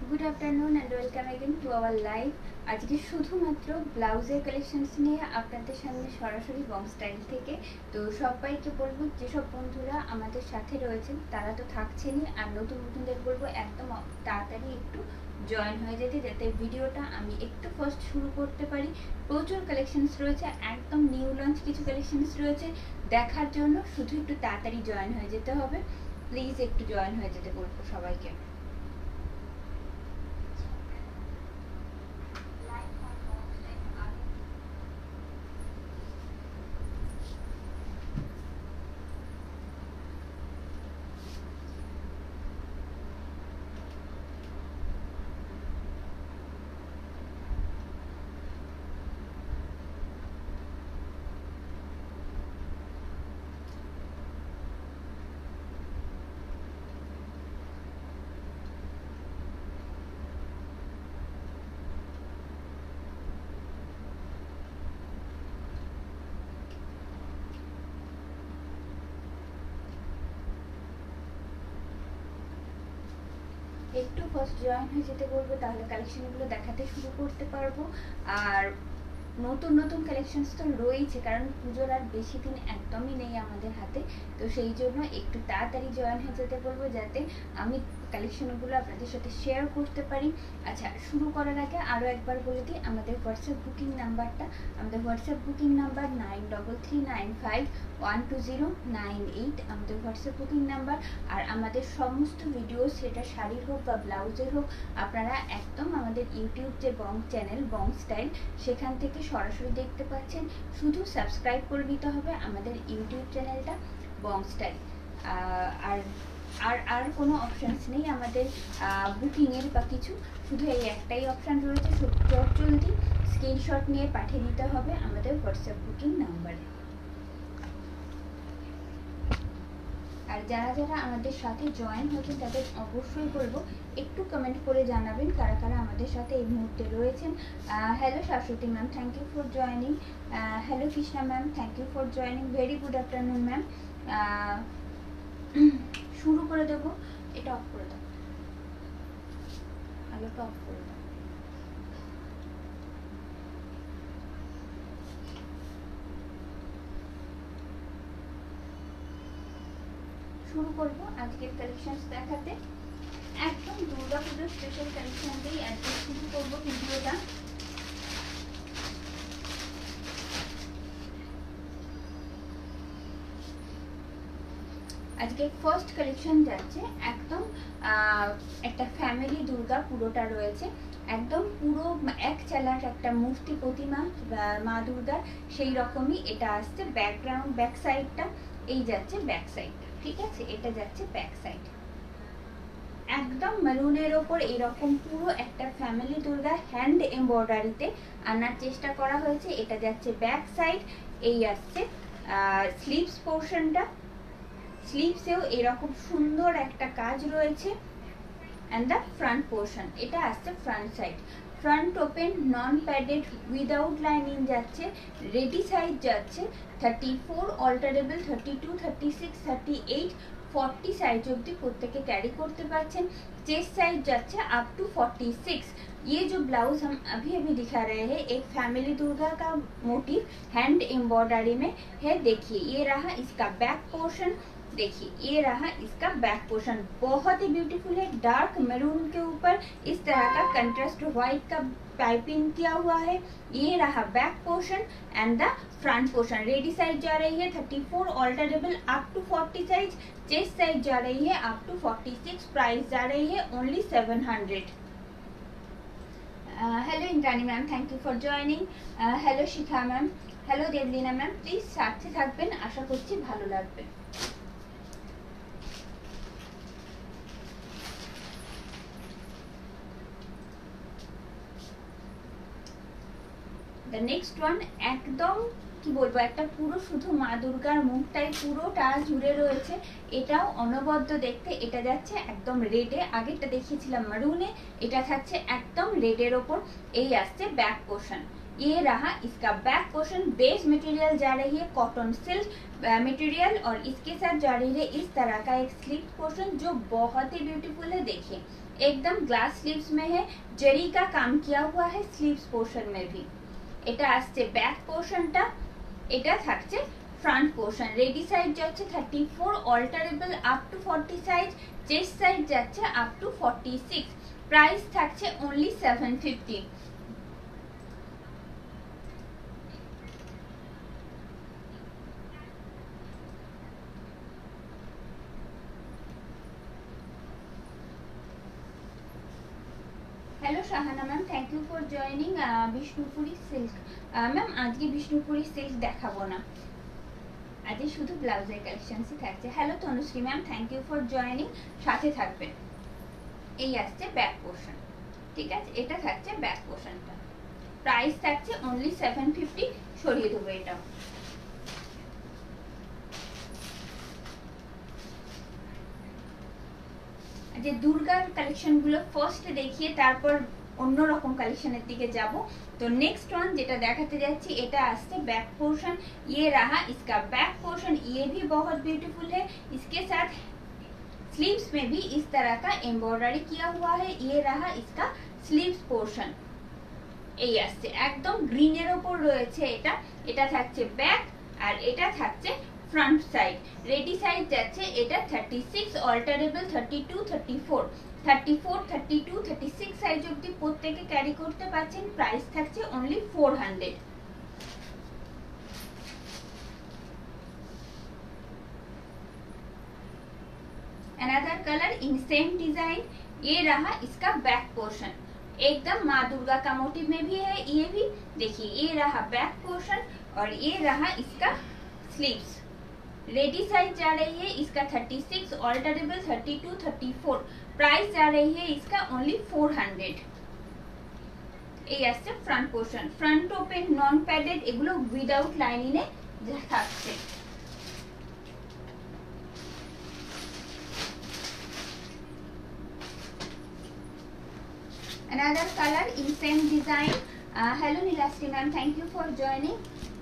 Good afternoon and welcome again to our live. আজকে শুধুমাত্র ব্লাউজের কালেকশনস নিয়ে আপনাদের সামনে সরাসরি বং স্টাইল থেকে। তো সবাইকে বলবো, যেসব বন্ধুরা আমাদের সাথে রয়েছেন তারা তো থাকছেনই, আর নতুন নতুনদের বলবো একদম তাড়াতাড়ি একটু জয়েন হয়ে যেতে, যাতে ভিডিওটা আমি একটু ফার্স্ট শুরু করতে পারি। প্রচুর কালেকশনস রয়েছে, একদম নিউ লঞ্চ কিছু কালেকশনস রয়েছে দেখার জন্য। শুধু একটু তাড়াতাড়ি জয়েন হয়ে যেতে হবে, প্লিজ একটু জয়েন হয়ে যেতে বলবো সবাইকে। একটু ফার্স্ট জয়েন হয়ে যেতে বলবো, তাহলে কালেকশনগুলো দেখাতে শুরু করতে পারবো। আর নতুন নতুন কালেকশনস তো রয়েছে, কারণ পুজোর আর বেশি দিন একদমই নেই আমাদের হাতে। তো সেই জন্য একটু তাড়াতাড়ি জয়েন হয়ে যেতে বলবো, যাতে আমি কালেকশনগুলো আপনাদের সাথে শেয়ার করতে পারি। আচ্ছা, শুরু করার আগে আরও একবার বলে দিই আমাদের হোয়াটসঅ্যাপ বুকিং নাম্বারটা। আমাদের হোয়াটসঅ্যাপ বুকিং নাম্বার 9339512098 আমাদের হোয়াটসঅ্যাপ বুকিং নাম্বার। আর আমাদের সমস্ত ভিডিও, সেটা শাড়ির হোক বা ব্লাউজের হোক, আপনারা একদম আমাদের ইউটিউব যে বং চ্যানেল বং স্টাইল, সেখান থেকে সরাসরি দেখতে পাচ্ছেন। শুধু সাবস্ক্রাইব করে নিতে হবে আমাদের ইউটিউব চ্যানেলটা বং স্টাইল। আর আর আর কোনো অপশানস নেই আমাদের বুকিংয়ের বা কিছু, শুধু এই একটাই অপশান রয়েছে। জলদি স্ক্রিনশট নিয়ে পাঠিয়ে দিতে হবে আমাদের হোয়াটসঅ্যাপ বুকিং নাম্বারে। আর যারা যারা আমাদের সাথে জয়েন হয়েছেন তাদের অবশ্যই বলবো একটু কমেন্ট করে জানাবেন কারা কারা আমাদের সাথে এই মুহূর্তে রয়েছেন। Hello Shashwati ma'am, thank you for joining. Hello Krishna ma'am, thank you for joining. Very good afternoon ma'am. শুরু করে দেবো, এটা অফ করে দাও, আলোটা অফ করে দাও। শুরু করবো আজকের কালেকশনস দেখাতে। একদম দুর্গা পুজোর স্পেশাল কালেকশন দিয়েই আজকে শুরু করবো ভিডিওটা। আজকে ফার্স্ট কালেকশন যাচ্ছে একদম একটা ফ্যামিলি দুর্গা, পুরোটা রয়েছে একদম পুরো এক চালার একটা মূর্তি প্রতিমা মা দুর্গার, সেই রকমই এটা আসছে। ব্যাকগ্রাউন্ড ব্যাক সাইডটা এই যাচ্ছে, ব্যাক সাইডটা ঠিক আছে, এটা যাচ্ছে ব্যাক সাইড। একদম মেরুনের ওপর এরকম পুরো একটা ফ্যামিলি দুর্গা হ্যান্ড এমব্রয়ডারিতে আনার চেষ্টা করা হয়েছে। এটা যাচ্ছে ব্যাক সাইড, এই আসছে স্লিভস পোর্শনটা। স্লিভসেও এরকম সুন্দর একটা কাজ রয়েছে। অ্যান্ড দ্য ফ্রন্ট পোর্শন, এটা আসছে front side. Front open, non padded, without lining যাচ্ছে। রেডি সাইজ যাচ্ছে 34, অল্টারেবল 32, 36, 38, 40 साइज অবধি প্রত্যেকে ক্যারি করতে পারছেন। चेस्ट साइज যাচ্ছে अप टू 46। ये जो ब्लाउज हम अभी अभी दिखा रहे हैं एक फैमिली दुर्गा का मोटिव हैंड एम्ब्रॉयडरी में है। देखिए ये रहा इसका बैक पोर्शन, देखिए ये रहा इसका बैक पोर्शन, बहुत ही ब्यूटीफुल है। डार्क मैरून के ऊपर इस तरह का कंट्रास्ट व्हाइट का पाइपिंग किया हुआ है। ये रहा back portion and the front portion. Ready size जा रही है 34, alterable up to 40 size. Chest size जा रही है अप टू 46। प्राइस जा रही है only 700। Hello Indrani ma'am, thank you for joining. Hello Shikha ma'am, hello Debolina ma'am, please साथे থাকবেন, আশা করছি ভালো লাগবে। The next one একদম কি বলবো, একটা পুরো শুধু মা দুর্গার মুখটাই পুরোটা জুড়ে রয়েছে, এটাও অনবদ্য দেখতে। এটা যাচ্ছে একদম রেডে, আগেরটা দেখিয়েছিলাম মারুনে, এটা থাকছে একদম রেডের ওপর। এই আসছে ব্যাক পোর্শন, ये रहा इसका बैक पोर्शन। बेस मटेरियल जा रही है कॉटन सिल्क मटेरियल और इसके साथ जा रही है इस तरह का एक स्लीव पोर्शन जो बहुत ही ब्यूटीफुल है। देखिए एकदम ग्लास स्लीव्स में है, जरी का काम किया हुआ है स्लीव्स पोर्शन में भी। এটা আসছে ব্যাক পোর্শনটা, এটা থাকছে ফ্রন্ট পোর্শন। রেডি সাইড যাচ্ছে 34, alterable up to 40 size, chest side যাচ্ছে আপ টু 46। প্রাইস থাকছে only 750। Hello Shahana ma'am, thank you for joining Bishnupuri silk. Ma'am आज के विष्णुपुरी सिल्क देखाबो ना, आज शुधु ब्लाउजेर कालेक्शनसই থাকছে। Hello Tanushree ma'am, thank you for joining, সাথে থাকবেন। এই আসছে ব্যাক পোর্শন, ঠিক আছে, এটা থাকছে ব্যাক পোর্শনটা। প্রাইস থাকছে অনলি 750। সরিয়ে দেবো এটা। যে দুর্গার কালেকশনগুলো ফার্স্ট দেখিয়ে তারপর অন্যরকম কালেকশনের দিকে যাব। तो नेक्स्ट वन যেটা দেখাতে যাচ্ছি এটা আসছে बैक पोर्शन। ये रहा इसका बैक पोर्शन, ये भी बहुत ब्यूटीफुल है। इसके साथ स्लीव्स में भी इस तरह का एम्ब्रॉयडरी किया हुआ है। ये रहा इसका स्लीव्स पोर्शन। এই আসছে একদম গ্রিনের উপর রয়েছে এটা। এটা থাকছে ব্যাক আর এটা থাকছে फ्रंट साइड। रेडी साइड যাচ্ছে এটা 36, অল্টারেবল 32, 34, 34, 32, 36 সাইজ অবধি প্রত্যেকে ক্যারি করতে পারছেন। প্রাইস থাকছে only 400। Another colour in same design. ये रहा इसका बैक पोर्शन, एकदम माँ दुर्गा का मोटिव में भी है। ये भी देखिए, ये रहा बैक पोर्शन और ये रहा इसका स्लीव्स। रेडी साइज जा रही है इसका 36, ऑल्टरेबल 32, 34। प्राइस जा रही है इसका ओनली 400। এই আসছে front portion, front open non padded, এগুলো উইদাউট লাইনিং এ থাকছে। Another color in same design। Hello Nilasti ma'am, thank you for joining,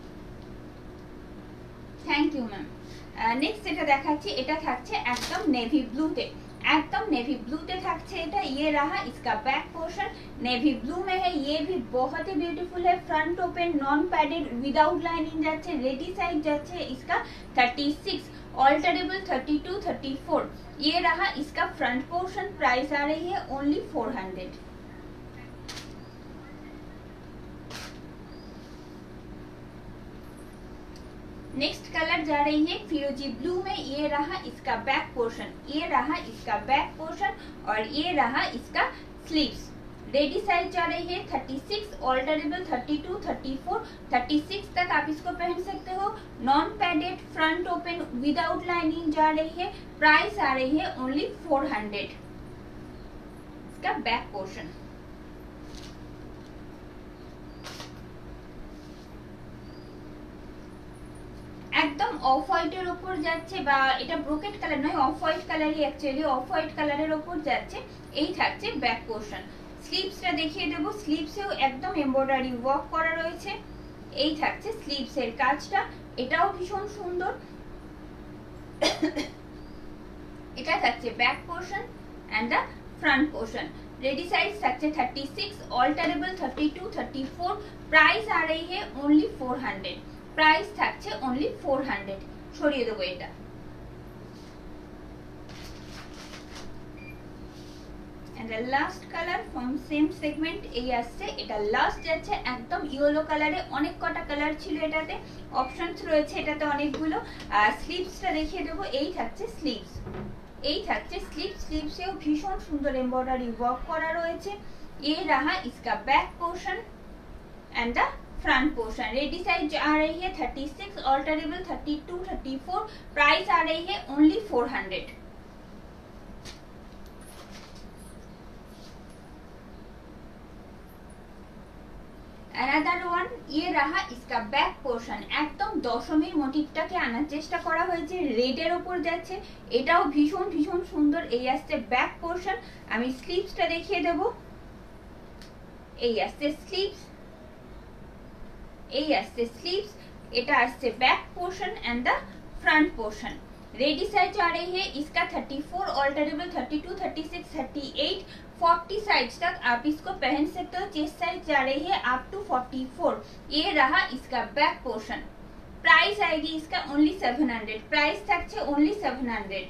thank you ma'am। Next যেটা দেখাচ্ছি এটা থাকছে একদম নেভি ব্লুতে, एकदम नेवी ब्लू ते থাকছে এটা। ये रहा इसका बैक पोर्शन, नेवी ब्लू में है। ये भी बहुत ही ब्यूटीफुल है। Front open non padded without lining যাচ্ছে। रेडी साइड যাচ্ছে इसका 36, ऑल्टरेबल 32, 34। ये रहा इसका फ्रंट पोर्शन। प्राइस आ रही है ओनली 400। नेक्स्ट कलर जा रही है फिरोजी ब्लू में। ये रहा इसका बैक पोर्शन, ये रहा इसका बैक पोर्शन और ये रहा इसका स्लीव्स। रेडी साइज जा रही है 36, ऑल्टरेबल 32, 34, 36 तक आप इसको पहन सकते हो। Non padded front open without lining जा रही है। प्राइस आ रही है ओनली 400। इसका बैक पोर्शन একদম অফ হোয়াইটের উপর যাচ্ছে, বা এটা ব্রোকেট কালার নয়, অফ হোয়াইট কালারই অ্যাকচুয়ালি, অফ হোয়াইট কালারের উপর যাচ্ছে। এই থাকছে ব্যাক পোর্শন। স্লিভসটা দেখিয়ে দেবো, স্লিভসেও একদম এমব্রয়ডারি ওয়ার্ক করা রয়েছে। এই থাকছে স্লিভসের কাজটা, এটাও ভীষণ সুন্দর। এটা থাকছে back portion and the front portion. Ready size থাকছে 36, ऑल्टरेबल 32, 34। प्राइस आ रही है ओनली 400। प्राइस থাকছে ओनली 400। সরিয়ে দেবো এটা। and the last color from same segment এই আসছে। এটা লাস্ট যাচ্ছে একদম ইয়েলো কালারে। অনেক কটা কালার ছিল এটাতে, অপশনস রয়েছে এটাতে অনেকগুলো। আর স্লিভসটা দেখিয়ে দেবো। এই থাকছে স্লিভস, এই থাকছে স্লিভস। স্লিভসেও ভীষণ সুন্দর এমব্রয়ডারি ওয়ার্ক করা রয়েছে। ये रहा इसका back portion and the front portion. Ready size आ रही है 36, ऑल्टरेबल 32, 34। प्राइस आ रही है ओनली 400। अनदर वन, ये रहा इसका बैक पोर्शन। एकदम दशमीर मोटिवटाके आनार चेष्टा करा हয়েছে, रेडের উপর যাচ্ছে। এটাও ভীষণ ভীষণ সুন্দর। এই আসছে ব্যাক পোর্শন। আমি স্লিভসটা দেখিয়ে দেব। এই আসছে স্লিভস। এই আসছে স্লিভস, এটা আসছে back portion and the front portion. Ready size आ रही है इसका 34 ऑल्टरेबल 32 36 38 40 साइज तक आप इसको पहन सकते हो। चेस्ट साइज जा रही है अप टू 44। ये रहा इसका बैक पोर्शन। प्राइस आएगी इसका ओनली 700। प्राइस থাকছে ओनली 700।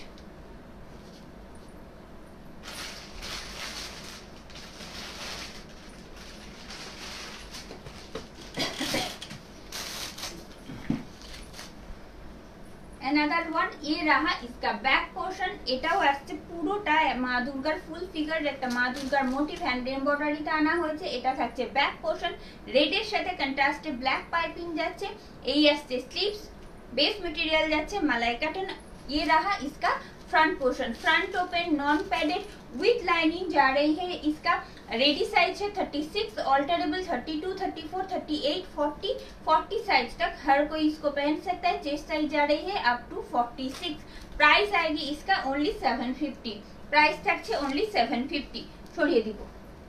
अनदर वन, ये रहा इसका बैक पोर्शन। এটাও আসছে পুরোটা মা দুর্গার ফুল ফিগার, একটা মা দুর্গার মোটিভ হ্যান্ড এমব্রয়ডারিতে আনা হয়েছে। এটা থাকছে ব্যাক পোর্শন, রেডের সাথে কন্ট্রাস্টে ব্ল্যাক পাইপিং যাচ্ছে। এই আসছে স্লিভস, बेस मटेरियल যাচ্ছে মালাই কটন। ये रहा इसका front portion, front open non padded with lining जा रही है। इसका रेडी साइज है 36, ऑल्टरेबल 32 34 38 40 40 साइज तक हर कोई इसको पहन सकता है। चेस्ट साइज जा रही है अप टू 46। प्राइस आएगी इसका ओनली 750। प्राइस থাকছে ओनली 750। সরিয়ে দিব।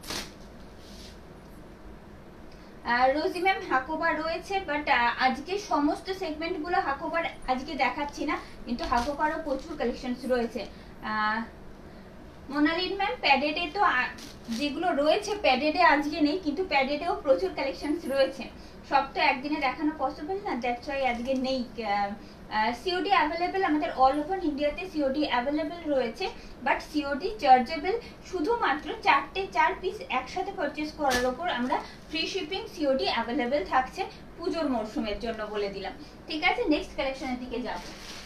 রোজি ম্যাম হাকোবার রয়েছে, বাট আজকে সমস্ত সেগমেন্টগুলো হাকোবার আজকে দেখাচ্ছি না, কিন্তু হাকোবারও প্রচুর কালেকশনস রয়েছে। মোনালিন ম্যাম প্যাডেডে তো যেগুলো রয়েছে প্যাডেডে আজকে নেই, কিন্তু প্যাডেডেও প্রচুর কালেকশনস রয়েছে। সব তো একদিনে দেখানো পসিবল না, দ্যাটস ওয়াই আজকে নেই। সিওডি অ্যাভেলেবেল আমাদের অল ওভার ইন্ডিয়াতে সিওডি অ্যাভেলেবেল রয়েছে, বাট সিওডি চার্জেবল শুধুমাত্র 4 পিস একসাথে পারচেজ করার ওপর আমরা ফ্রি শিপিং সিওডি অ্যাভেলেবেল থাকছে পুজোর মরশুমের জন্য বলে দিলাম। ঠিক আছে, নেক্সট কালেকশনের দিকে যাব।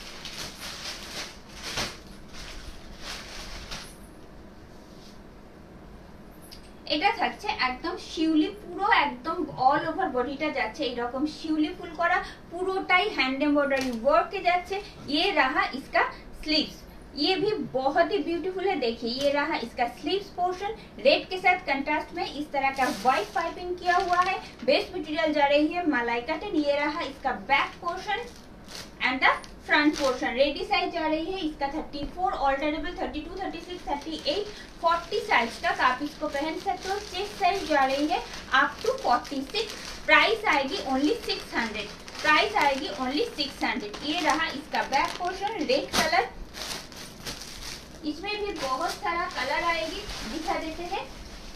এটা থাকছে একদম শিউলি, পুরো একদম অল ওভার বডিটা যাচ্ছে এইরকম শিউলি ফুল করা, পুরোটাই হ্যান্ড एम्ब्रॉयडरी वर्क के जाচ্ছে। ये रहा इसका स्लीव्स, ये भी बहुत ही ब्यूटीफुल है। देखिए ये रहा इसका स्लीव्स पोर्शन, रेड के साथ कंट्रास्ट में इस तरह का व्हाइट पाइपिंग किया हुआ है। बेस मटेरियल जा रही है मलाई कॉटन। ये रहा इसका back portion and the front portion. Ready size जा रही है इसका 34, ऑल्टरेबल 32 36 38 40 साइज तक आप इसको पहन सकते हो। चेस्ट साइज जा रही है अप टू 46। प्राइस आएगी ओनली 600। प्राइस आएगी ओनली 600। ये रहा इसका बैक पोर्शन, रेड कलर। इसमें भी बहुत सारा कलर आएगी, दिखा देते हैं।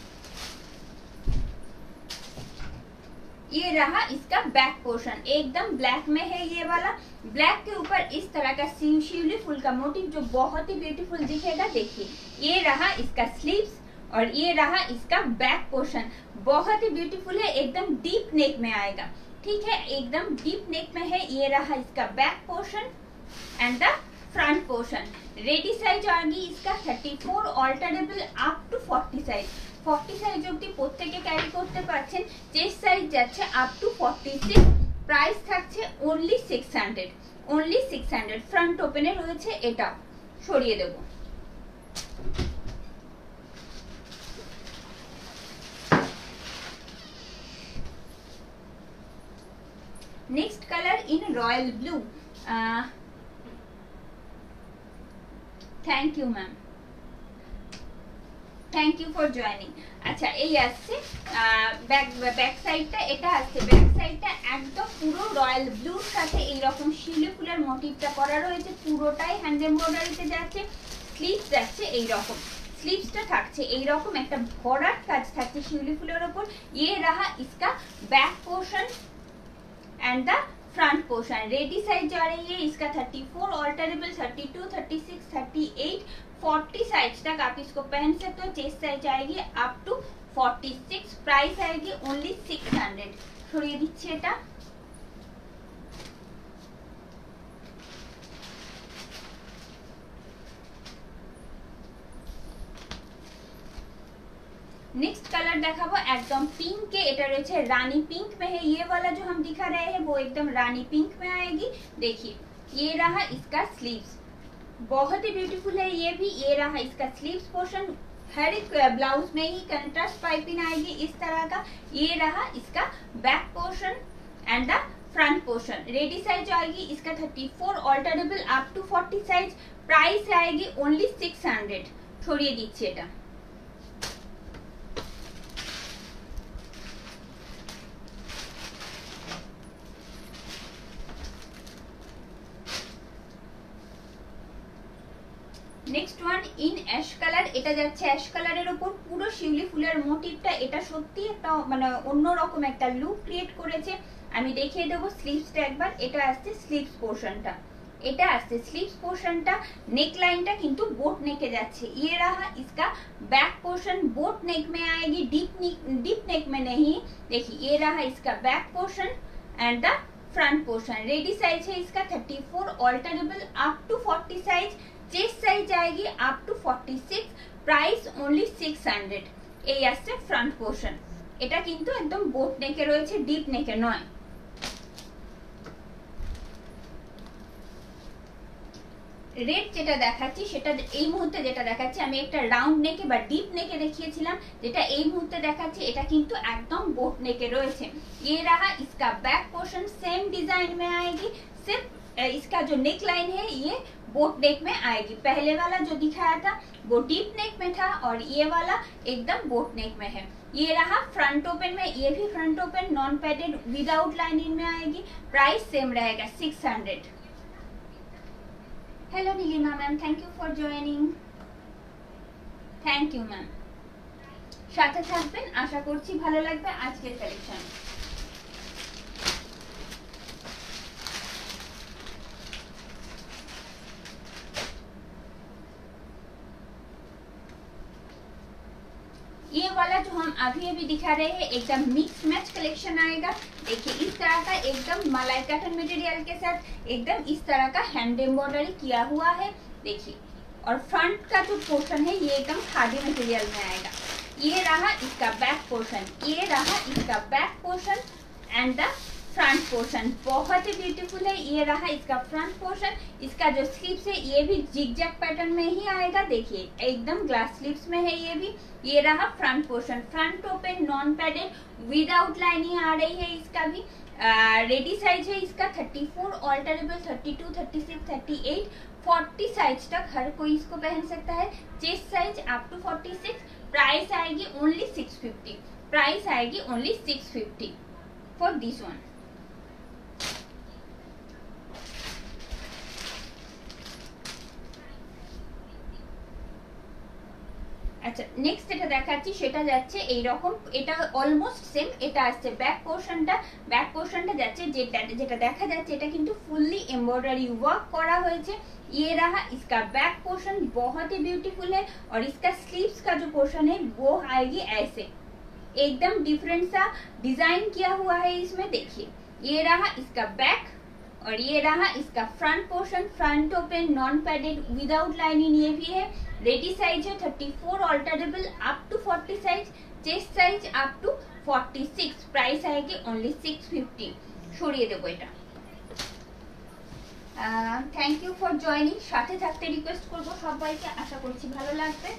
ये रहा इसका बैक पोर्शन, एकदम ब्लैक में है ये वाला। ब्लैक के ऊपर इस तरह का शिवली फूल का मोटिव जो बहुत ही ब्यूटीफुल दिखेगा। देखिए ये रहा इसका स्लीव्स और ये रहा इसका बैक पोर्शन, बहुत ही ब्यूटीफुल है, एकदम डीप नेक में आएगा। ठीक है, एकदम डीप नेक में है। ये रहा इसका back portion and the front portion. Ready size आएगी इसका 34, alterable up to 40 size. 40 size অবধি প্রত্যেকে ক্যারি করতে পারছেন। চেস্ট সাইজ যাচ্ছে আপ টু 46। প্রাইস থাকছে ওনলি 600। ওনলি 600। ফ্রন্ট ওপেনে রয়েছে, এটা সরিয়ে দেব। Next colour in royal blue. Thank you ma'am, thank you for joining. আচ্ছা এই আসছে ব্যাক সাইডটা, এটা আসছে ব্যাক সাইডটা একদম পুরো রয়্যাল ব্লুর সাথে এইরকম শিউলি ফুলের মোটিভটা করা রয়েছে, পুরোটাই হ্যান্ড এমব্রয়ডারিতে যাচ্ছে। স্লিভস যাচ্ছে এইরকম, স্লিভসটা থাকছে এইরকম একটা ভরাট কাজ থাকছে শিউলি ফুলের ওপর। ये रहा इसका back portion and the front portion. Ready size जा रही है इसका 34, ऑल्टरेबल 32 36 38 40 साइज तक आप इसको पहन सकते हो। चेस्ट साइज आएगी अप टू 46। प्राइस आएगी ओनली 600। সরিয়ে দিচ্ছি এটা। नेक्स्ट कलर दिखाबो एकदम पिंक के, এটা রয়েছে रानी पिंक में है। ये वाला जो हम दिखा रहे हैं वो एकदम रानी पिंक में आएगी। देखिए ये रहा इसका स्लीव्स, बहुत ही ब्यूटीफुल है ये भी। ये रहा इसका स्लीव्स पोर्शन, हर एक ब्लाउज में ही कंट्रास्ट पाइपिंग आएगी इस तरह का। ये रहा इसका back portion and the front portion. Ready size आएगी इसका 34, alterable up to 40 size. Price आएगी ओनली 600। ছড়িয়ে দিচ্ছি এটা। Next one in ash colour, এটা যাচ্ছে অ্যাশ কালারের উপর পুরো শিউলি ফুলের মোটিভটা, এটা সত্যি একটা মানে অন্যরকম একটা লুক ক্রিয়েট করেছে। আমি দেখিয়ে দেবো স্লিভসটা একবার। এটা আসছে স্লিভস পোর্শনটা, এটা আসছে स्लीव्स पोर्शन। नेक लाइनটা কিন্তু बोट नेके যাচ্ছে। ये रहा इसका बैक पोर्शन, बोट नेक में आएगी, डीप नेक में नहीं। देखिए ये रहा इसका back portion and the front portion. Ready size है इसका 34, alterable up to 40 size. Chest size आएगी अप टू 46, प्राइस ओनली 600। এই আসছে फ्रंट पोर्शन। এটা কিন্তু একদম बोट नेके রয়েছে, डीप नेके নয়। রেড যেটা দেখাচ্ছি সেটা এই মুহূর্তে যেটা দেখাচ্ছি আমি একটা রাউন্ড নেকে বা ডিপ নেকে দেখিয়েছিলাম, যেটা এই মুহূর্তে দেখাচ্ছি এটা কিন্তু একদম बोट नेके রয়েছে। ये रहा इसका बैक पोर्शन, सेम डिजाइन में आएगी, सिर्फ इसका जो नेक लाइन है ये बोट नेक में आएगी। पहले वाला जो दिखाया था वो डीप नेक में था और ये वाला एकदम बोट नेक में है। ये रहा फ्रंट ओपन में, ये भी front open non padded without lining में आएगी। प्राइस सेम रहेगा 600। Hello Nilima ma'am, thank you for joining. Thank you ma'am, সাথে থাকবেন, আশা করছি ভালো লাগবে আজকের কালেকশন। ये वाला जो हम अभी दिखा रहे हैं एकदम मिक्स मैच कलेक्शन आएगा। देखिए इस तरह का एकदम मलाई कॉटन मटेरियल के साथ एकदम इस तरह का हैंड एम्ब्रॉयडरी किया हुआ है। देखिए और फ्रंट का जो पोर्शन है ये एकदम खादी मटेरियल में आएगा। ये रहा इसका बैक पोर्शन, ये रहा इसका back portion and the front portion. बहुत ही ब्यूटीफुल है। ये रहा इसका फ्रंट पोर्शन। इसका जो स्लीव्स है ये भी जिगजैग पैटर्न में ही आएगा। देखिए एकदम ग्लास स्लीव्स में है ये भी। ये रहा front portion, front open non padded without lining आ रही है इसका भी। रेडी साइज है इसका 34, ऑल्टरेबल 32, 36, 38, 40 साइज तक हर कोई इसको पहन सकता है। Chest size up to 46। Price आएगी ओनली 650। प्राइस आएगी ओनली 650 फॉर दिस वन। আচ্ছা নেক্সট যেটা দেখাচ্ছি সেটা যাচ্ছে এই রকম, এটা অলমোস্ট সেম। এটা আসছে ব্যাক পোর্শনটা যাচ্ছে যেটা দেখা যাচ্ছে এটা কিন্তু ফুললি एम्ब्रॉयडरी वर्क करा হয়েছে। ये रहा इसका बैक पोर्शन, बहुत ही ब्यूटीफुल है। और इसका स्लीव्स का जो पोर्शन है वो आएगी ऐसे, एकदम डिफरेंट सा डिजाइन किया हुआ है इसमें। देखिए ये रहा इसका बैक और ये रहा इसका front portion, front open non padded without lining ये भी है। रेडी साइज है 34, alterable up to 40 size. Chest size up to 46। Price आएगी ओनली 650। সরিয়ে দেবো এটা। Thank you for joining. সাথে থাকতে রিকোয়েস্ট করবো সবাইকে, আশা করছি ভালো লাগবে।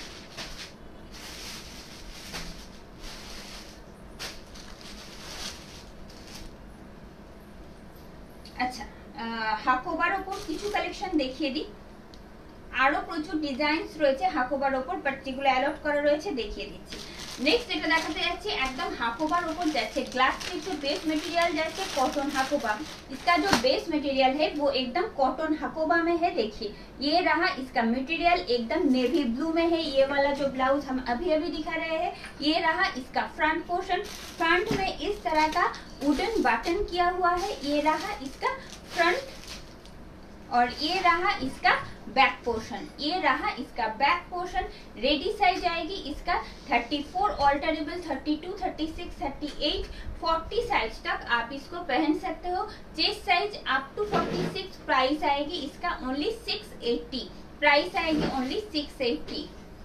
আচ্ছা হাকোবার ওপর কিছু কালেকশন দেখিয়ে দিই। আরো প্রচুর ডিজাইনস রয়েছে হাকোবার ওপর, বাট যেগুলো অ্যালট করা রয়েছে দেখিয়ে দিচ্ছি। नेक्स्ट যেটা দেখাতে যাচ্ছি एकदम हाकोबार ऊपर जाচ্ছে, ग्लास के जो बेस मटेरियल जाচ্ছে कॉटन हाकोबा। इसका जो बेस मटेरियल है वो एकदम कॉटन हाकोबा में है। देखिए ये रहा इसका मटेरियल, एकदम नेवी ब्लू में है। ये वाला जो ब्लाउज हम अभी दिखा रहे हैं, ये रहा इसका फ्रंट पोर्शन। फ्रंट में इस तरह का वुडन बटन किया हुआ है। ये रहा इसका फ्रंट और ये रहा इसका बैक पोर्शन। ये रहा इसका बैक पोर्शन। रेडी साइज आएगी इसका 34, ऑल्टरेबल 32, 36, 38, 40 साइज तक आप इसको पहन सकते हो। Chest size up to 46। Price आएगी इसका ओनली 680। प्राइस आएगी only 680।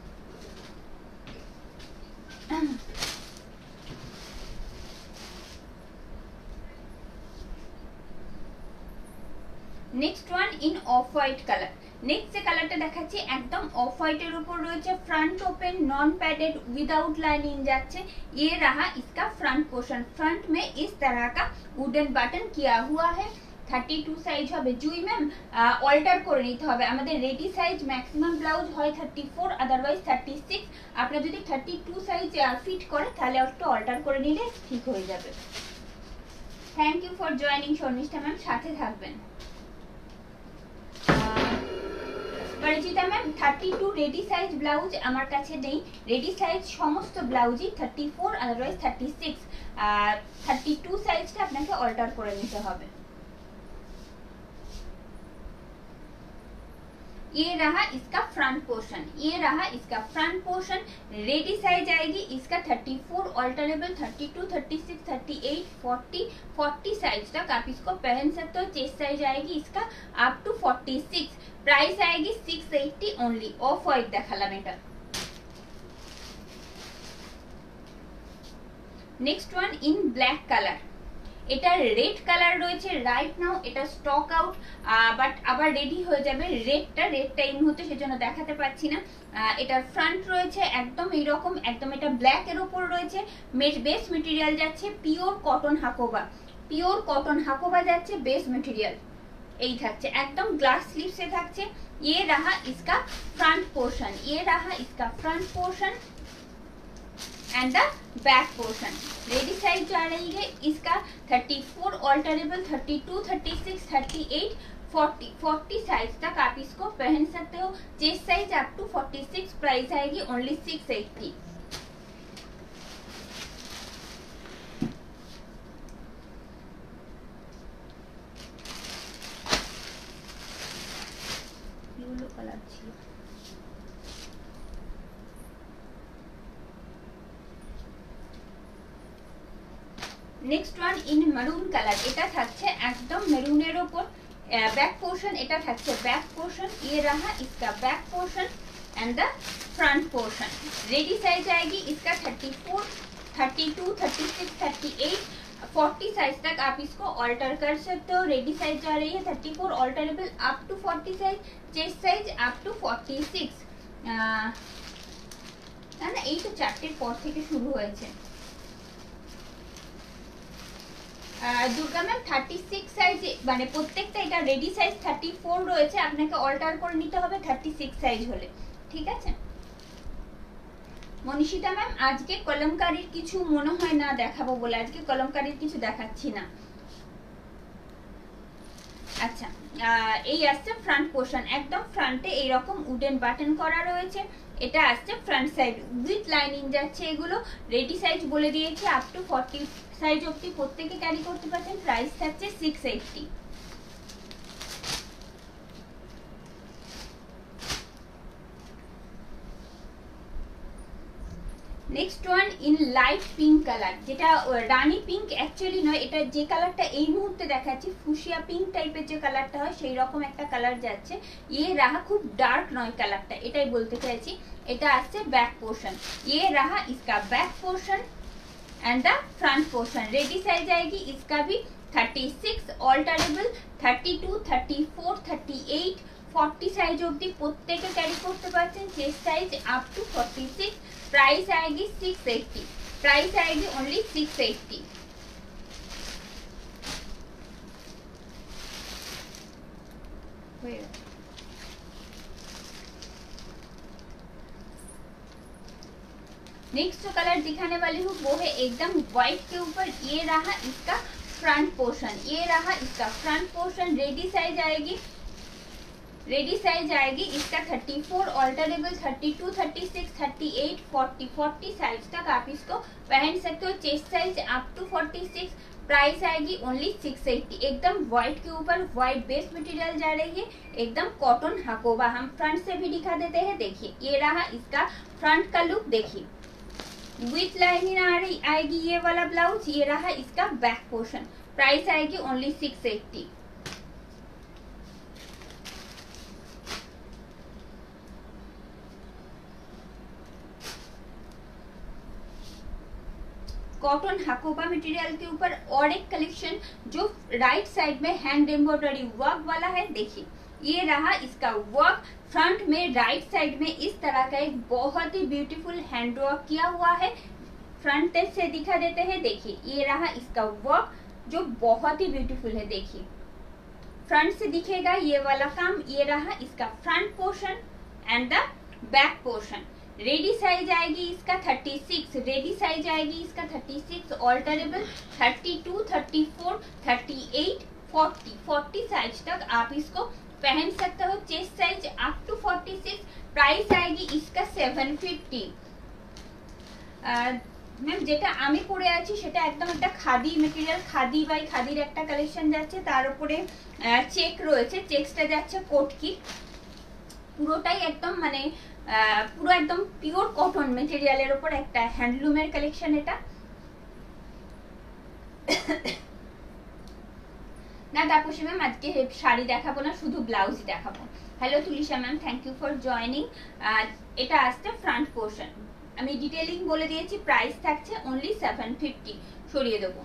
Next one in off white colour. Next से कलर देखाচ্ছি एकदम ऑफ व्हाइटर ऊपर রয়েছে, front open non padded without lining जाচ্ছে। ये रहा इसका फ्रंट पोर्शन। फ्रंट में इस तरह का वुडन बटन किया हुआ है। 32 সাইজ হবে। জুই ম্যাম অল্টার করে নিতে হবে, আমাদের রেডি সাইজ ম্যাক্সিমাম ব্লাউজ হয় 34, আদারওয়াইজ 36। আপনারা যদি 32 সাইজ ফিট করে তাহলে একটু অল্টার করে নিলে ঠিক হয়ে যাবে। Thank you for joining Sharmishtha ma'am, সাথে থাকবেন। Parichita ma'am 32 ready size blouse আমার কাছে নেই। রেডি সাইজ সমস্ত ব্লাউজই 34, আদারওয়াইজ 36, 32 সাইজটা আপনাকে অল্টার করে নিতে হবে। ये रहा इसका फ्रंट पोर्शन, ये रहा इसका फ्रंट पोर्शन। रेडी साइज आएगी इसका 34, ऑल्टरेबल 32, 36, 38, 40 साइज तक आप इसको पहन सकते हो। चेस्ट साइज आएगी इसका अप टू 46। प्राइस आएगी 680 ओनली। ऑफ व्हाइट देखालाम এটা। Next one in black colour. এটা রেড কালার রয়েছে রাইট নাও, এটা স্টক আউট, বাট আবার রেডি হয়ে যাবে। রেডটা এই মুহূর্তে সেজন্য দেখাতে পাচ্ছি না। এটার ফ্রন্ট রয়েছে একদম এইরকম, একদম এটা ব্ল্যাক এর উপর রয়েছে। বেস মেটেরিয়াল যাচ্ছে pure cotton Hakoba, pure cotton Hakoba যাচ্ছে বেস মেটেরিয়াল। এই থাকছে একদম গ্লাস স্লিভসে থাকছে। ये रहा इसका फ्रंट पोर्शन, ये रहा इसका front portion and the back portion. Ready size जा रही है इसका 34, ऑल्टरेबल 32, 36, 38, 40 साइज तक आप इसको पहन सकते हो। Chest size up to 46। Price आएगी ओनली 680। येलो कलर चाहिए। Next one in maroon colour. এটা থাকছে একদম মেরুনের উপর। बैक पोर्शन এটা থাকছে बैक पोर्शन। ये रहा इसका back portion and the front portion. Ready size आएगी इसका 34, 32, 36, 38, 40 साइज तक आप इसको ऑल्टर कर सकते हो। रेडी साइज जा रही है 34, alterable up to 40 size. Chest size up to 46। না না এই তো চারটের পর থেকে শুরু হয়েছে। দুর্গা ম্যাম 36 সাইজ, মানে প্রত্যেকটা এটা রেডি সাইজ 34 রয়েছে, আপনাকে অল্টার করে নিতে হবে 36 সাইজ হলে, ঠিক আছে। মনীষিতা ম্যাম আজকে কলমকারীর কিছু মনে হয় না দেখাবো বলে, আজকে কলমকারীর কিছু দেখাচ্ছি না। আচ্ছা, এই আসছে ফ্রন্ট পোর্শন। একদম ফ্রন্টে এইরকম উডেন বাটন করা রয়েছে। এটা আসছে ফ্রন্ট সাইড উইথ লাইনিং যাচ্ছে। এগুলো রেডি সাইজ বলে দিয়েছি আপ টু 40 সাইজ অবধি প্রত্যেকে ক্যারি করতে পারছেন। প্রাইস থাকছে 680। Next one in light pink colour, যেটা রানী পিঙ্ক অ্যাকচুয়ালি নয়, এটা যে কালারটা এই মুহূর্তে দেখাচ্ছি ফুশিয়া পিঙ্ক টাইপের যে কালারটা হয় সেই রকম একটা কালার যাচ্ছে। ये रहा খুব ডার্ক নয় কালারটা, এটাই বলতে চাইছি। এটা আসছে ব্যাক পোর্শন। ये रहा इसका back portion and the front portion. Ready size आएगी इसका भी 36, ऑल्टरेबल 32, 34, 38, 40 साइज অবধি প্রত্যেকে ক্যারি করতে পারছেন। Chest size up to 46। Price आएगी 680। प्राइस आएगी ओनली 680। नेक्स्ट जो कलर दिखाने वाली हूँ वो है एकदम व्हाइट के ऊपर। ये रहा इसका फ्रंट पोर्शन, ये रहा इसका फ्रंट पोर्शन। रेडी साइज आएगी, रेडी साइज आएगी इसका 34, ऑल्टरेबल 32, 36, 38, 40 साइज तक आप इसको पहन सकते हो। Chest size up to 46। Price आएगी ओनली 680। एकदम व्हाइट के ऊपर व्हाइट बेस मटेरियल जा रही है, एकदम कॉटन हाकोबा। हम फ्रंट से भी दिखा देते हैं। देखिए ये रहा इसका फ्रंट का लुक। देखिए विथ लाइनिंग आएगी ये वाला ब्लाउज। ये रहा इसका बैक पोर्शन। प्राइस आएगी ओनली 680। कॉटन हाकोबा मटेरियल के ऊपर और एक कलेक्शन जो राइट साइड में हैंड एम्ब्रॉयडरी वर्क वाला है। देखिए ये रहा इसका वर्क। फ्रंट में राइट साइड में इस तरह का एक बहुत ही ब्यूटीफुल हैंड वर्क किया हुआ है। फ्रंट से दिखा देते हैं। देखिए ये रहा इसका वर्क जो बहुत ही ब्यूटीफुल है। देखिए फ्रंट से दिखेगा ये वाला काम। ये रहा इसका front portion and the back portion. Ready size आएगी इसका 36। रेडी साइज आएगी इसका 36, ऑल्टरेबल 32, 34, 38, 40 साइज तक आप इसको पहन सकते हो। Chest size up to 46, price आएगी इसका 750। ম্যাম যেটা আমি পরে আছি সেটা একদম একটা খাদি মেটেরিয়াল, খাদি বাই খাদির একটা কালেকশন যাচ্ছে, তার উপরে চেক রয়েছে, চেকসটা যাচ্ছে কোটকি, পুরোটাই একদম মানে পুরো একদম পিওর কটন মেটেরিয়ালের উপর একটা হ্যান্ডলুমের কালেকশন এটা। না তাপসী ম্যাম আজকে শাড়ি দেখাবো না, শুধু ব্লাউজ দেখাবো। Hello Tulisha ma'am, thank you for joining. এটা আসছে ফ্রন্ট পোর্শন, আমি ডিটেইলিং বলে দিয়েছি, প্রাইস থাকছে অনলি 750। সরিয়ে দেবো।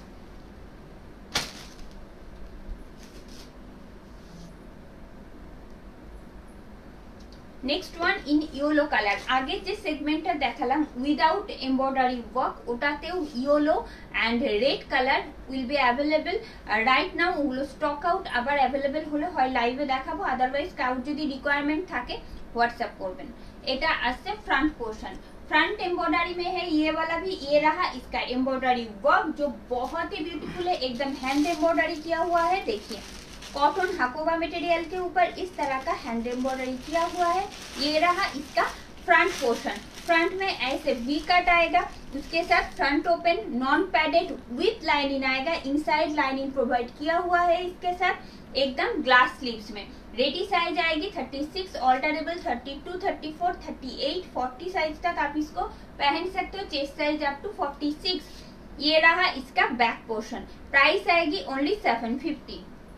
Next one in yellow colour. আগে যে সেগমেন্টটা দেখালাম উইদাউট এমব্রয়ডারি ওয়ার্ক, ওটাতেও yellow and red colour will be available right now. ওগুলো স্টক আউট, আবার অ্যাভেলেবেল হলে হয় লাইভে দেখাবো, আদারওয়াইজ কাউর যদি রিকোয়ারমেন্ট থাকে व्हाट्सएप করবেন। এটা আসছে फ्रंट पोर्शन, फ्रंट एम्ब्रॉयडरी में है ये वाला भी। ये रहा इसका एम्ब्रॉयडरी वर्क जो बहुत ही ब्यूटीफुल है, एकदम हैंड एम्ब्रॉयडरी किया हुआ है। देखिए कॉटन हाकोबा मटेरियल के ऊपर इस तरह का हैंड एम्ब्रॉयडरी किया हुआ है। ये रहा इसका फ्रंट पोर्शन, फ्रंट में ऐसे वी कट आएगा, उसके साथ front open non padded with lining आएगा, इनसाइड लाइनिंग प्रोवाइड किया हुआ है इसके साथ, एकदम ग्लास स्लीव्स में। रेडी साइज आएगी 36, ऑल्टरेबल 32, 34, 38, 40 साइज तक आप इसको पहन सकते हो। Chest size up to 46। ये रहा इसका बैक पोर्शन, प्राइस आएगी ओनली 750।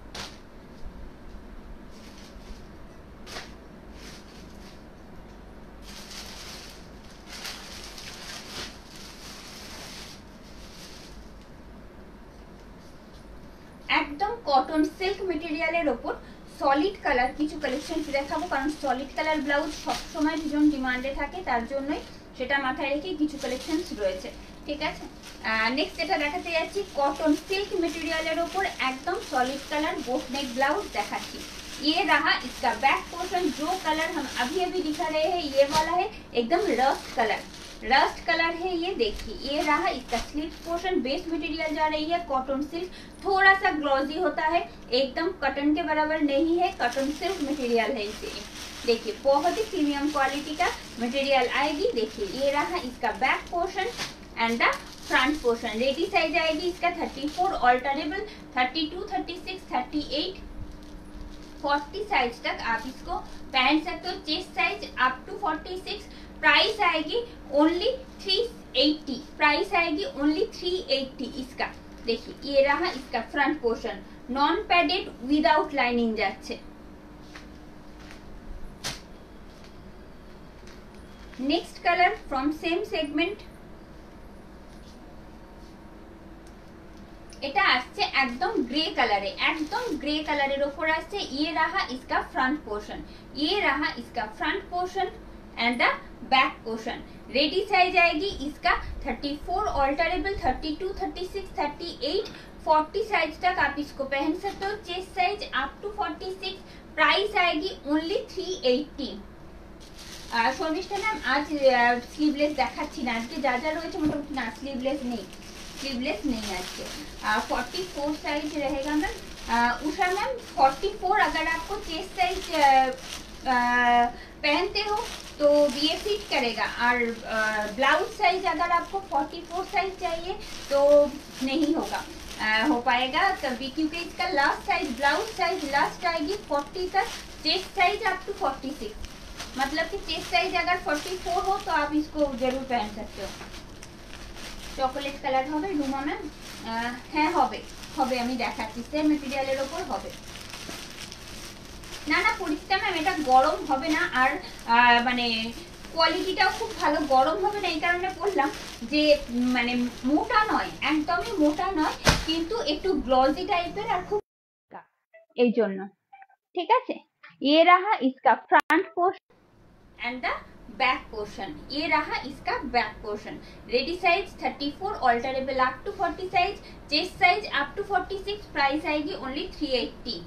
একদম কটন সিল্ক মেটেরিয়ালের ওপর সলিড কালার কিছু কালেকশন দেখাবো, কারণ সলিড কালার ব্লাউজ সবসময় ভীষণ ডিমান্ডে থাকে, তার জন্যই সেটা মাথায় রেখে কিছু কালেকশন রয়েছে। ঠিক আছে, নেক্সট যেটা দেখাতে যাচ্ছি কটন সিল্ক মেটেরিয়ালের ওপর একদম solid colour boat neck blouse দেখাচ্ছি। ये रहा इसका बैक पोर्शन, जो कलर हम अभी अभी दिखा रहे हैं ये वाला है, एकदम रस्ट कलर, रस्ट कलर है ये। देखिए ये रहा इसका स्लीव पोर्शन, बेस मटेरियल जा रही है कॉटन सिल्क, थोड़ा सा ग्लॉसी होता है, एकदम कॉटन के बराबर नहीं है, कॉटन सिल्क मटेरियल है इसे। देखिए बहुत ही प्रीमियम क्वालिटी का मटेरियल आएगी। देखिए ये रहा इसका back portion and the front portion. Ready size आएगी इसका 34, ऑल्टरेबल 32, 36, 38, 40 साइज तक आप इसको पहन सकते हो। Chest size up to 46, price आएगी ओनली 380, प्राइस आएगी ओनली 380 इसका। देखिए ये रहा इसका front portion, non padded without lining जाच्छे। Next colour from same segment, এটা আসছে একদম গ্রে কালারে, একদম গ্রে কালারের উপর আসছে। ये रहा इसका फ्रंट पोर्शन, ये रहा इसका front portion and the back portion. Ready size आएगी इसका 34, ऑल्टरेबल 32, 36, 38, 40 साइज तक आप इसको पहन सकते हो। Chest size up to 46, price आएगी ओनली 380। शर्मिष्ठा मैम आज स्लीवलेस দেখাচ্ছি না, আজকে যা যা রয়েছে মোটামুটি না, স্লিভলেস নেই, स्लीवलेस नहीं आज के। 44 साइज रहेगा मैम। उषा मैम 44 अगर आपको चेस्ट साइज पहनते हो तो ये फिट करेगा, और ब्लाउज साइज अगर आपको 44 साइज चाहिए तो नहीं होगा, हो पाएगा कभी, क्योंकि इसका last size blouse size last आएगी 40 तक, चेस्ट साइज अप टू 46, मतलब कि चेस्ट साइज अगर 44 हो तो आप इसको जरूर पहन सकते हो। চকোলেট কালার হবে রুমা ম্যাম? হ্যাঁ হবে, হবে, আমি দেখাচ্ছি, সেম মেটেরিয়ালের ওপর হবে। না না পরিচিতা ম্যাম এটা গরম হবে না, আর মানে কোয়ালিটিটাও খুব ভালো, গরম হবে না এই কারণে বললাম যে মানে মোটা নয়, একদমই মোটা নয়, কিন্তু একটু গ্লজি টাইপের আর খুব এই জন্য। ঠিক আছে, ये रहा इसका front portion and the back portion, ये रहा इसका back portion. Ready size 34, alterable up to 40 size, chest size up to 46, price आएगी ओनली 380।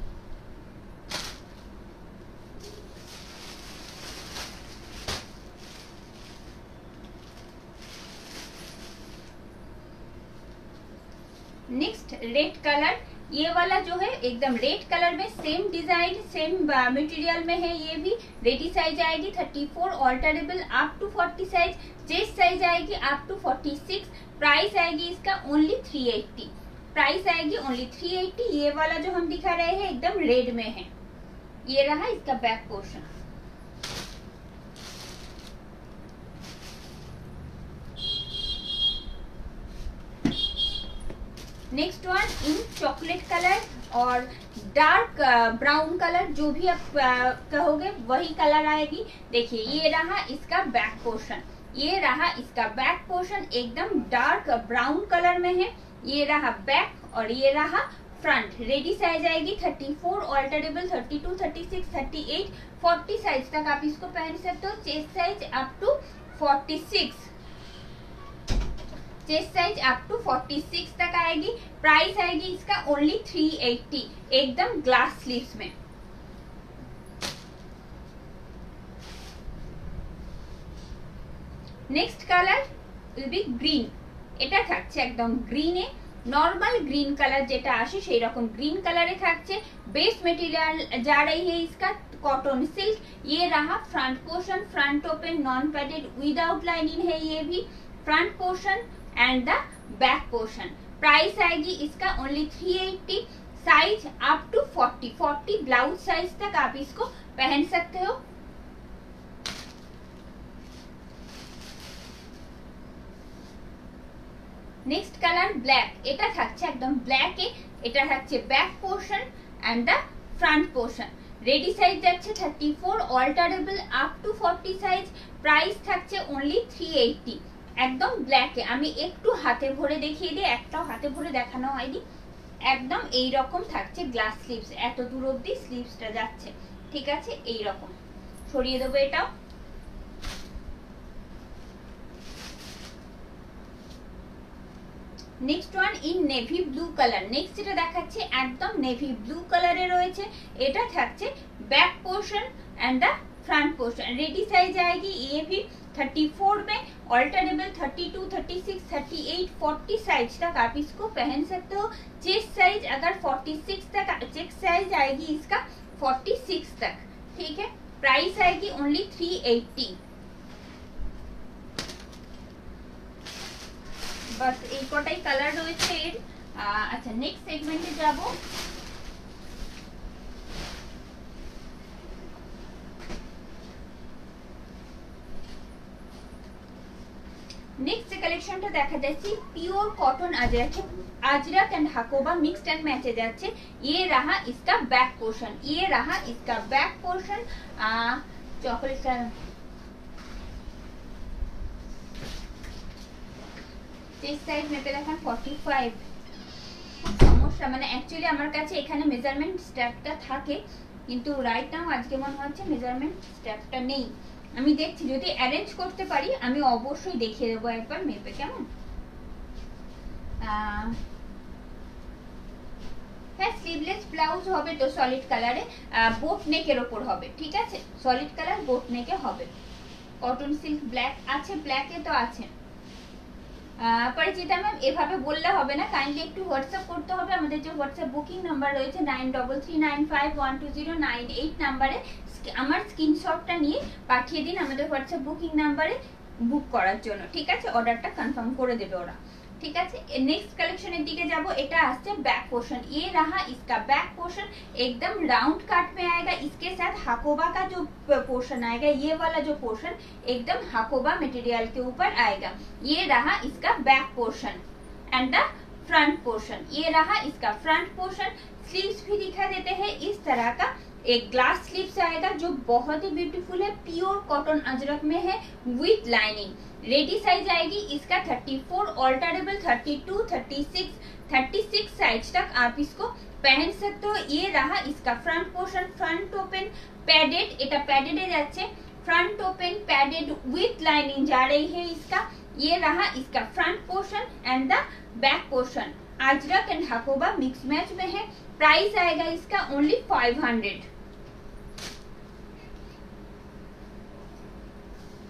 नेक्स्ट रेड कलर, ये वाला जो है एकदम रेड कलर में, सेम डिजाइन सेम मटेरियल में है। ये भी रेडी साइज आएगी 34, alterable up to 40 size, chest size आएगी अप टू 46। प्राइस आएगी इसका ओनली 380, प्राइस आएगी ओनली 380। ये वाला जो हम दिखा रहे हैं एकदम रेड में है। ये रहा इसका back portion. Next one in chocolate colour और डार्क ब्राउन कलर, जो भी आप कहोगे वही कलर आएगी। देखिए ये रहा इसका बैक पोर्शन, ये रहा इसका बैक पोर्शन एकदम डार्क ब्राउन कलर में है। ये रहा बैक और ये रहा फ्रंट। रेडी साइज आएगी 34, ऑल्टरेबल 32, 36, 38, 40 साइज तक आप इसको पहन सकते हो। Chest size up to 46, chest size up to 46 तक आएगी। प्राइस आएगी इसका ओनली 380, एकदम ग्लास स्लीव्स में। Next colour will be green. এটা থাকছে একদম গ্রিনে, নর্মাল ग्रीन कलर যেটা আসে সেই রকম ग्रीन कलर থাকছে। बेस मटेरियल जा रही है इसका कॉटन सिल्क। ये रहा front portion, front open non padded without lining है ये भी। Front portion and the back portion. Price आएगी इसका only 380, size up to 40 blouse size तक आप इसको पहन सकते हो। नेक्स्ट कलर ब्लैक, এটা থাকছে একদম ব্ল্যাকে। এটা থাকছে back portion and the front portion. Ready size যাচ্ছে 34, alterable up to 40 size. Price থাকছে ওনলি 380, একদম ব্ল্যাকে। আমি একটু হাতে ভরে দেখিয়ে দিই, একটাও হাতে ভরে দেখানো হয়নি। একদম এই রকম থাকছে গ্লাস স্লিভস, এত দূর অবধি স্লিভসটা যাচ্ছে, ঠিক আছে। এই রকম সরিয়ে দেবো এটাও। Next one in navy blue colour. Next যেটা দেখাচ্ছি একদম নেভি ব্লু কালারে রয়েছে। এটা থাকছে back portion and the front portion. Ready size आएगी ये भी 34 में, ऑल्टरेबल 32, 36, 38, 40 साइज तक आप इसको पहन सकते हो। चेस्ट साइज अगर 46 तक, चेस्ट साइज आएगी इसका 46 तक, ठीक है। प्राइस आएगी ओनली 380। बस এই কটাই কালার রয়েছে এর। আচ্ছা নেক্সট সেগমেন্টে যাব। नेक्स्ट कलेक्शनটা দেখা যাচ্ছে pure cotton Ajrak and Hakoba mixed and मैचे যাচ্ছে। ये रहा इसका बैक पोर्शन, ये रहा इसका back portion. Chocolate colour chest size মেপে দেখান 45। সমস্যা মানে অ্যাকচুয়ালি আমার কাছে এখানে মেজারমেন্ট স্ট্যাপটা থাকে, কিন্তু রাইট নাও আজকে মনে হচ্ছে মেজারমেন্ট স্ট্যাপটা নেই। আমি দেখছি যদি অ্যারেঞ্জ করতে পারি আমি অবশ্যই দেখিয়ে দেবো একবার মেপে, কেমন। হ্যাঁ স্লিভলেস ব্লাউজ হবে তো সলিড কালারে, বোট নেকের ওপর হবে, ঠিক আছে। সলিড কালার বোট নেকে হবে। কটন সিল্ক ব্ল্যাক আছে, ব্ল্যাকে তো আছে। পরিচিতা ম্যাম এভাবে বললে হবে না, কাইন্ডলি একটু হোয়াটসঅ্যাপ করতে হবে। আমাদের যে হোয়াটসঅ্যাপ বুকিং নাম্বার রয়েছে 9339512098 নাম্বারে আমার স্ক্রিনশটটা নিয়ে পাঠিয়ে দিন আমাদের হোয়াটসঅ্যাপ বুকিং নাম্বারে বুক করার জন্য, ঠিক আছে। অর্ডারটা কনফার্ম করে দেবে ওরা, ठीक है। नेक्स्ट कलेक्शनের দিকে যাব। এটা আসছে बैक पोर्शन। ये रहा इसका बैक पोर्शन, एकदम राउंड कट में आएगा। इसके साथ हाकोबा का जो पोर्शन आएगा, ये वाला जो पोर्शन एकदम हाकोबा मटेरियल के ऊपर आएगा। ये रहा इसका back portion and the front portion. ये रहा इसका फ्रंट पोर्शन। स्लीव्स भी दिखा देते हैं इस तरह का एक ग्लास स्लीव्स आएगा जो बहुत ही ब्यूटीफुल है। प्योर कॉटन अजरक में है विथ लाइनिंग। रेडी साइज आएगी इसका 34, ऑल्टरेबल 32, 36, 36 साइज तक आप इसको पहन सकते हो। ये रहा इसका front portion, front open padded, এটা पैडेड যাচ্ছে। Front open padded with lining जा रही है इसका। ये रहा इसका front portion and the back portion. Ajrak and Hakoba mix match में है। प्राइस आएगा इसका only 500।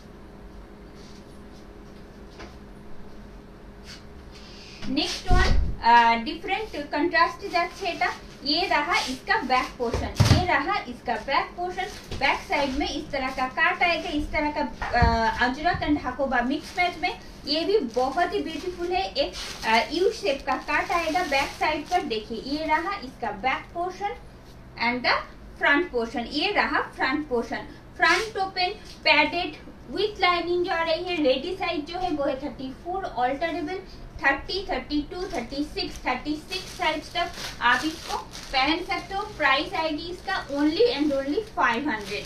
Next one different contrast যাচ্ছে এটা। ये रहा इसका बैक पोर्शन, ये रहा इसका बैक पोर्शन। बैक साइड में इस तरह का काट आएगा, इस तरह का Ajrak and Hakoba mix match में। ये भी बहुत ही ब्यूटीफुल है, एक यू शेप का काट आएगा बैक साइड पर। देखिए ये रहा इसका back portion and the front portion, ये रहा front portion. Front open padded with lining जो आ रही है। रेडी साइज जो है वो है 34, ऑल्टरेबल 30, 32, 36 साइज तक आप इसको पहन सकते हो। प्राइस आएगी इसका only and only 500।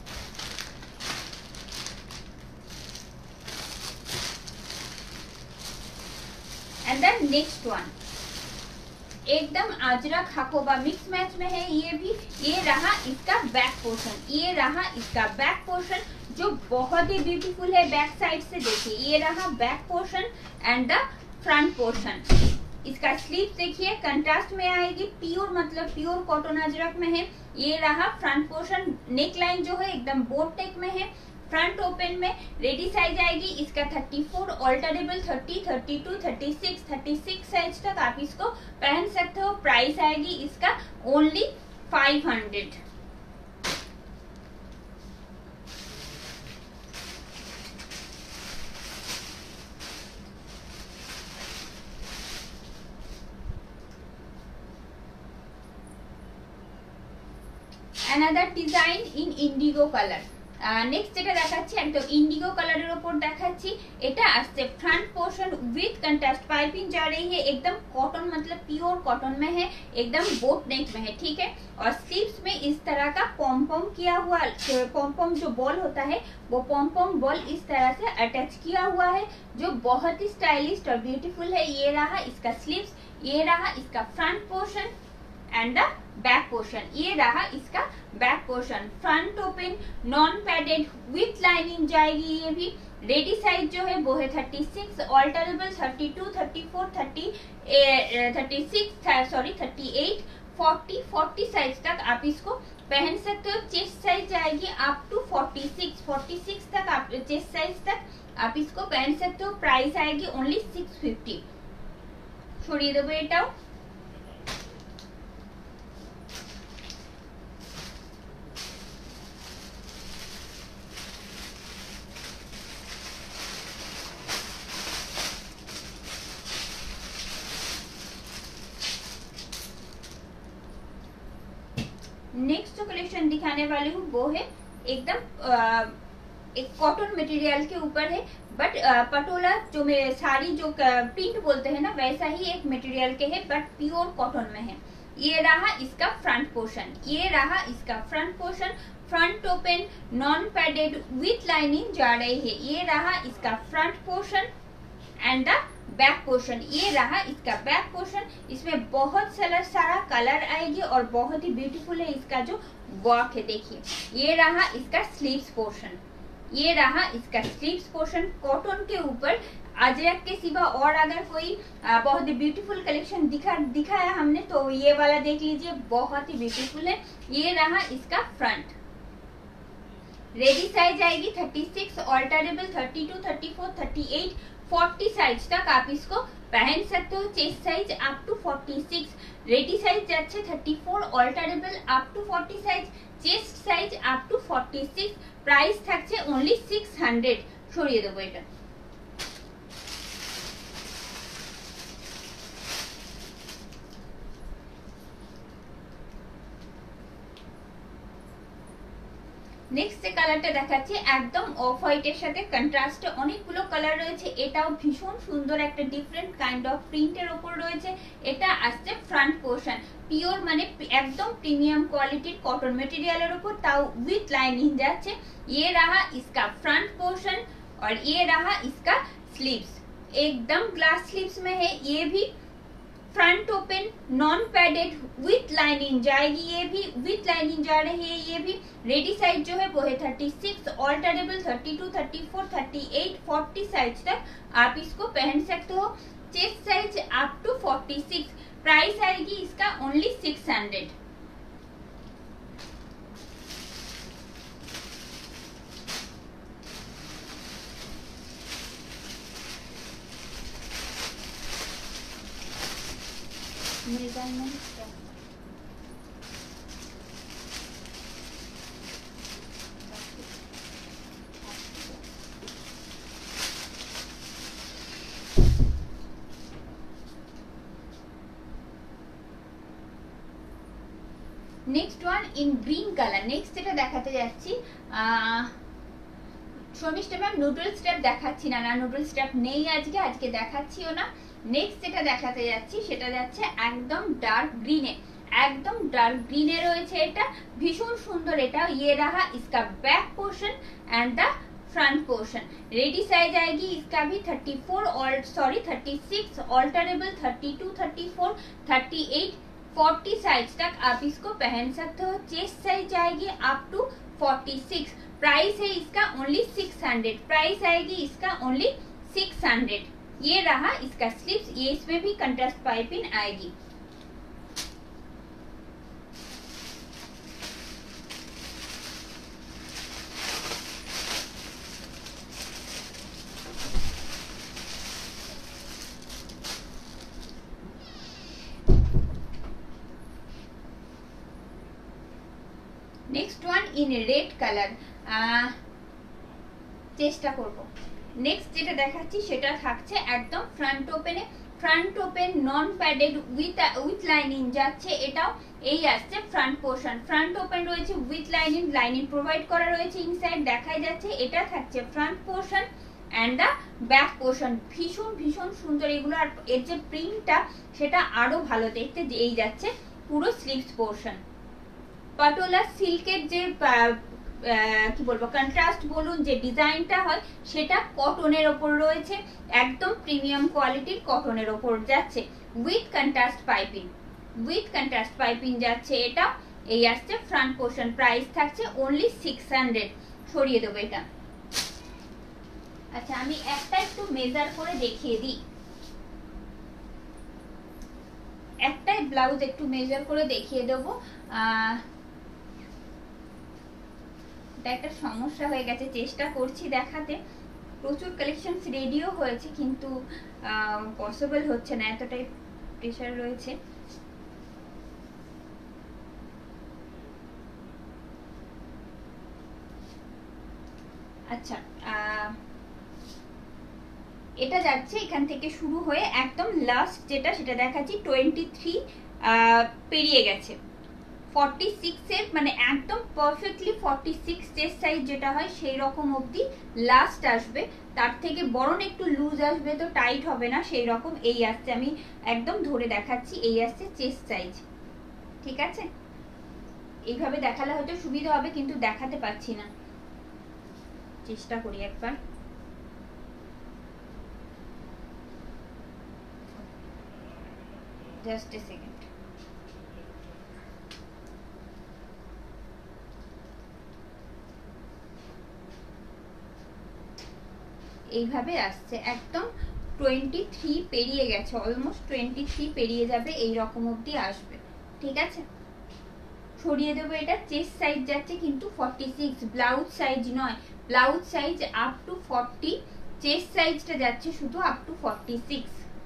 And then next one एकदम अजरक हाकोबा मिक्स मैच में है। ये भी, ये रहा इसका बैक पोर्शन, ये रहा इसका बैक पोर्शन जो बहुत ही ब्यूटीफुल है बैक साइड से। देखिए ये रहा back portion and the front portion. इसका स्लीव देखिए कंट्रास्ट में आएगी, प्योर मतलब प्योर कॉटन अजरक में है। ये रहा फ्रंट पोर्शन, नेक लाइन जो है एकदम बोट नेक में है। फ्रंट ओपन में रेडी साइज आएगी इसका 34, ऑल्टरेबल 30, 32, 36 साइज तक आप इसको पहन सकते हो। प्राइस आएगी इसका only 500। Another design in indigo colour. Next যেটা দেখাচ্ছি একদম ইন্ডিগো कलर ওপর দেখাচ্ছি। এটা আসছে front portion with contrast piping जा रही है, एकदम कॉटन मतलब प्योर कॉटन में है, एकदम बोट नेक में है, ठीक है। और स्लीव्स में इस तरह का पॉम किया हुआ, पॉम जो बॉल होता है वो पॉम बॉल इस तरह से अटैच किया हुआ है जो बहुत ही स्टाइलिश और ब्यूटीफुल है। ये रहा इसका स्लीव्स, ये रहा इसका front portion and the back portion, ये रहा इसका back portion. Front open non padded with lining जाएगी। ये भी रेडी साइज जो है वो है 36, ऑल्टरेबल 32, 34, 38, 40 साइज तक आप इसको पहन सकते हो। चेस्ट साइज जाएगी अप टू 46 तक आप चेस्ट साइज तक आप इसको पहन सकते हो। प्राइस आएगी ओनली 650। छोड़िए देबो एटाओ। नेक्स्ट जो कलेक्शन दिखाने वाली हूँ वो है एकदम एक कॉटन मटेरियल के ऊपर है, बट पटोला जो साड़ी जो प्रिंट बोलते हैं ना वैसा ही एक मटेरियल के है, बट प्योर कॉटन में है। ये रहा इसका फ्रंट पोर्शन, ये रहा इसका front portion. Front open non padded with lining जा रही है। ये रहा इसका front portion and the back portion, ये रहा इसका बैक पोर्शन। इसमें बहुत सारा कलर आएगी और बहुत ही ब्यूटीफुल है इसका जो वर्क है। देखिए ये रहा इसका स्लीव्स पोर्शन, ये रहा इसका स्लीव्स पोर्शन। कॉटन के ऊपर अजरक के सिवा और अगर कोई बहुत ही ब्यूटीफुल कलेक्शन दिखाया हमने तो ये वाला देख लीजिए, बहुत ही ब्यूटीफुल है। ये रहा इसका फ्रंट। रेडी साइज आएगी 36, ऑल्टरेबल 32, 34, 38, 40 साइज तक आप इसको पहन सकते हो। Chest size up to 46, ready size যাচ্ছে 34, alterable up to 40 size, chest size up to 46। Price থাকছে ओनली 600। সরিয়ে দেবো এটা। नेक्स्ट যে কালারটা দেখাচ্ছি একদম অফ হোয়াইটের সাথে কন্ট্রাস্টে অনেকগুলো কালার রয়েছে। এটাও ভীষণ সুন্দর একটা ডিফারেন্ট কাইন্ড অফ প্রিন্টের উপর রয়েছে। এটা আসছে ফ্রন্ট পোর্শন, পিওর মানে একদম প্রিমিয়াম क्वालिटीर कॉटन मटेरियलर ऊपर, ताऊ विथ लाइनिंग जाচ্ছে। ये रहा इसका फ्रंट पोर्शन और ये रहा इसका स्लीव्स, एकदम ग्लास स्लीव्स में है। ये भी front open non padded with lining जाएगी, ये भी विथ लाइनिंग जा रही है। ये भी रेडी साइज जो है वो है 36, ऑल्टरेबल 32, 34, 38, 40 साइज तक आप इसको पहन सकते हो। Chest size up to 46। Price आएगी इसका only 600। Measurement next one in green colour. Next যেটা দেখাতে যাচ্ছি, শর্মিষ্ঠা ম্যাম নুডল স্টেপ দেখাচ্ছি না, নুডল স্টেপ নেই আজকে দেখাচ্ছিও না। নেক্সট যেটা দেখাতে যাচ্ছি সেটা যাচ্ছে একদম ডার্ক গ্রিনে, একদম ডার্ক গ্রিনে রয়েছে, এটা ভীষণ সুন্দর। এটা ये रहा इसका back portion and the front portion. Ready size आएगी इसका भी 34 और 36 ऑल्टरेबल, 32, 34, 38, 40 साइज तक आप इसको पहन सकते हो। चेस्ट साइज आएगी अप टू 46। प्राइस है इसका ओनली 600, प्राइस आएगी इसका ओनली 600। ये रहा इसका स्लीव्स, ये इसमें भी कंट्रास्ट पाइपिंग आएगी। Next one in red colour চেষ্টা করব। নেক্সট যেটা দেখাচ্ছি সেটা থাকছে একদম ফ্রন্ট ওপেনে, front open non padded with lining যাচ্ছে, এটাও এই আসছে ফ্রন্ট পোর্শন। ফ্রন্ট ওপেন রয়েছে উইথ লাইনিং, লাইনিং প্রোভাইড করা রয়েছে ইনসাইড, দেখাই যাচ্ছে। এটা থাকছে front portion and the back portion. ভীষণ ভীষণ সুন্দর এগুলো, আর এর যে প্রিন্টটা সেটা আরো ভালো দেখতে। এই যাচ্ছে পুরো স্লিভস পোর্শন। পাটোলা সিল্কের যে কি বলবো কন্ট্রাস্ট বলুন, যে ডিজাইনটা হয় সেটা কটনের ওপর রয়েছে, একদম প্রিমিয়াম কোয়ালিটির কটনের ওপর যাচ্ছে with contrast piping, with contrast piping যাচ্ছে। এটা এই আসছে ফ্রন্ট পোর্শন। প্রাইস থাকছে অনলি 600। সরিয়ে দেবো এটা। আচ্ছা আমি একটা একটু মেজার করে দেখিয়ে দিই, একটাই ব্লাউজ একটু মেজার করে দেখিয়ে দেবো। একটা সমস্যা হয়ে গেছে, চেষ্টা করছি দেখাতে, প্রচুর কালেকশনস রেডিও হয়েছে কিন্তু পসিবল হচ্ছে না, এতটাই প্রেশার রয়েছে। আচ্ছা এটা যাচ্ছে এখান থেকে শুরু হয়ে একদম লাস্ট যেটা সেটা দেখাচ্ছি 23 পেরিয়ে গেছে। 46 এর মানে একদম পারফেক্টলি 46 চেস্ট সাইজ যেটা হয় সেই রকম অবধি লাস্ট আসবে, তার থেকে বরং একটু লুজ আসবে, তো টাইট হবে না সেই রকম। এই আসছে, আমি একদম ধরে দেখাচ্ছি, এই আসছে চেস্ট সাইজ। ঠিক আছে, এইভাবে দেখালে হয়তো সুবিধা হবে কিন্তু দেখাতে পাচ্ছি না, চেষ্টা করি একবার। Just a second. এইভাবে আসছে একদম 23 পেরিয়ে গেছে, অলমোস্ট 23 পেরিয়ে যাবে, এই রকম অবধি আসবে। ঠিক আছে, সরিয়ে দেবো এটা। চেস্ট সাইজ যাচ্ছে কিন্তু 46, ব্লাউজ সাইজ নয়, blouse size up to 40, chest সাইজটা যাচ্ছে শুধু আপ টু 46।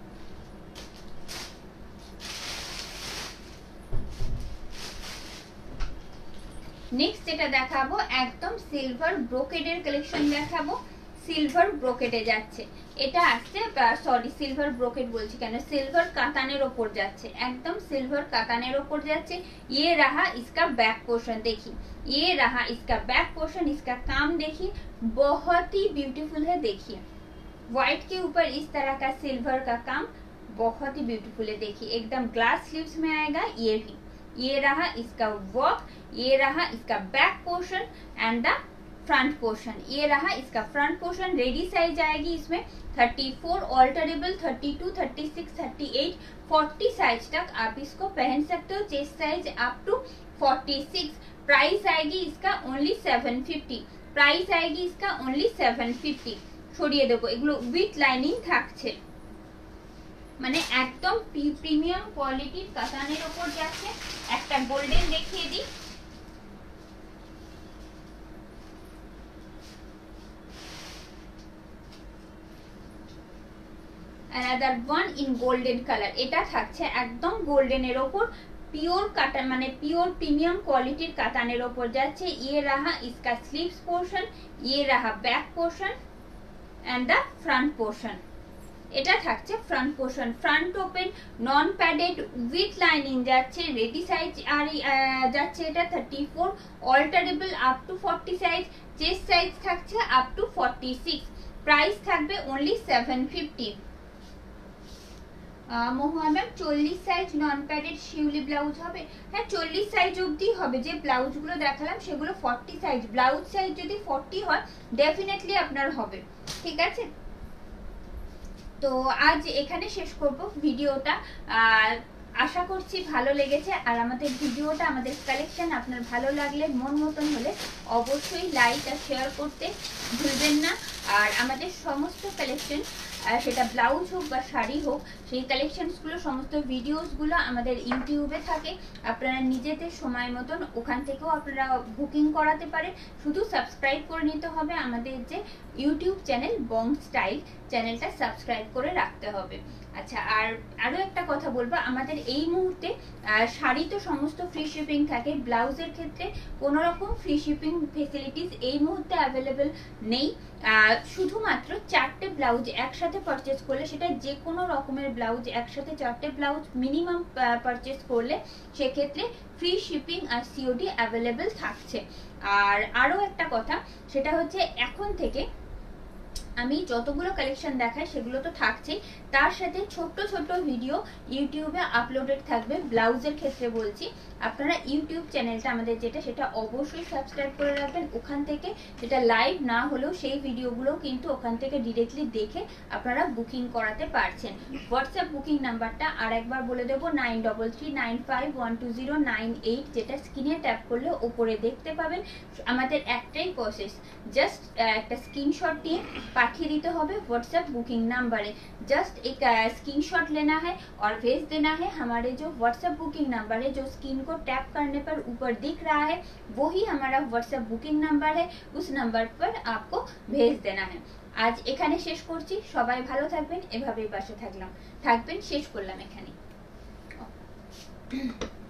নেক্সট যেটা দেখাবো একদম সিলভার ব্রোকেডের কালেকশন দেখাবো। সিলভার ব্রোকেডে যাচ্ছে, এটা আসছে সরি সিলভার ব্রোকেড বলছি কেন, সিলভার কাতানের ওপর যাচ্ছে, একদম সিলভার কাতানের ওপর যাচ্ছে। ये रहा इसका बैक पोर्शन, देखिए ये रहा इसका बैक पोर्शन, इसका काम देखिए बहुत ही ब्यूटीफुल है। देखिए व्हाइट के ऊपर इस तरह का सिल्वर का काम बहुत ही ब्यूटीफुल है। देखिए एकदम ग्लास स्लीव्स में आएगा। ये भी ये रहा इसका वर्क, ये रहा इसका back portion and the front portion. ये रहा इसका फ्रंट पोर्शन। रेडी साइज आएगी इसमें 34 ऑल्टरेबल, 32, 36, 38, 40 साइज तक आप इसको पहन सकते हो। Chest size up to 46। Price आएगी इसका ओनली 750, प्राइस आएगी इसका ओनली 750। সরিয়ে দেবো, এগুলো উইথ লাইনিং থাকছে, মানে একদম প্রিমিয়াম কোয়ালিটির কাতানের ওপর যাচ্ছে। একটা গোল্ডেন দেখিয়ে দিই, another one in golden colour. এটা থাকছে একদম গোল্ডেনের ওপর, পিওর কাটান মানে পিওর প্রিমিয়াম क्वालिटीर কাতানের ওপর যাচ্ছে। ये रहा इसका स्लीव्स पोर्शन, ये रहा back portion and the front portion. এটা থাকছে front portion, front open, non padded, with lining যাচ্ছে। রেডি সাইজ আর যাচ্ছে এটা 34, alterable up to 40 size. Chest size থাকছে আপ টু 46। প্রাইস থাকবে only 750। Mahua ma'am 40 size non padded Shiuli blouse হবে? হ্যাঁ 40 সাইজ অবধি হবে। যে ব্লাউজগুলো দেখালাম সেগুলো 40 সাইজ। ব্লাউজ সাইজ যদি 40 হয় ডেফিনেটলি আপনার হবে, ঠিক আছে। তো আজ এখানে শেষ করব ভিডিওটা। আশা করছি ভালো লেগেছে। আর আমাদের ভিডিওটা, আমাদের কালেকশন আপনার ভালো লাগলে, মন মতন হলে অবশ্যই লাইক আর শেয়ার করতে ভুলবেন না। আর আমাদের সমস্ত কালেকশন, সেটা ব্লাউজ হোক বা শাড়ি হোক, সেই কালেকশনসগুলো সমস্ত ভিডিওসগুলো আমাদের ইউটিউবে থাকে। আপনারা নিজেদের সময় মতন ওখান থেকেও আপনারা বুকিং করাতে পারেন। শুধু সাবস্ক্রাইব করে নিতে হবে আমাদের যে ইউটিউব চ্যানেল বং স্টাইল, চ্যানেলটা সাবস্ক্রাইব করে রাখতে হবে। আচ্ছা, আর আরও একটা কথা বলবো, আমাদের এই মুহূর্তে শাড়ি তো সমস্ত ফ্রি শিপিং থাকে, ব্লাউজের ক্ষেত্রে কোনো রকম ফ্রি শিপিং ফেসিলিটিস এই মুহূর্তে অ্যাভেলেবেল নেই। শুধুমাত্র 4টে ব্লাউজ একসাথে পারচেস করলে, সেটা যে কোনো রকমের ব্লাউজ একসাথে 4টে ব্লাউজ মিনিমাম পারচেস করলে সেক্ষেত্রে ফ্রি শিপিং আর সিওডি অ্যাভেলেবেল থাকছে। আর আরও একটা কথা, সেটা হচ্ছে এখন থেকে আমি যতগুলো কালেকশন দেখাই সেগুলো তো থাকছেই, তার সাথে ছোট্ট ছোট্ট ভিডিও ইউটিউবে আপলোডেড থাকবে। ব্লাউজের ক্ষেত্রে বলছি, আপনারা ইউটিউব চ্যানেলটা আমাদের যেটা, সেটা অবশ্যই সাবস্ক্রাইব করে রাখবেন। ওখান থেকে যেটা লাইভ না হলেও সেই ভিডিওগুলো কিন্তু ওখান থেকে ডিরেক্টলি দেখে আপনারা বুকিং করাতে পারছেন। হোয়াটসঅ্যাপ বুকিং নাম্বারটা আর একবার বলে দেবো, 9339512098, যেটা স্ক্রিনে ট্যাপ করলে ওপরে দেখতে পাবেন। আমাদের একটাই প্রসেস, জাস্ট একটা স্ক্রিনশট নিয়ে पाठिए दीते होबे व्हाट्सएप बुकिंग नंबर है। जस्ट एक स्क्रीनशॉट लेना है और भेज देना है। हमारे जो व्हाट्सएप बुकिंग नंबर है, जो स्क्रीन को टैप करने पर ऊपर दिख रहा है, वही हमारा व्हाट्सएप बुकिंग नंबर है। उस नंबर पर आपको भेज देना है। आज এখানে শেষ করছি। সবাই ভালো থাকবেন, এভাবেই পাশে থাকবেন। শেষ করলাম এখানে।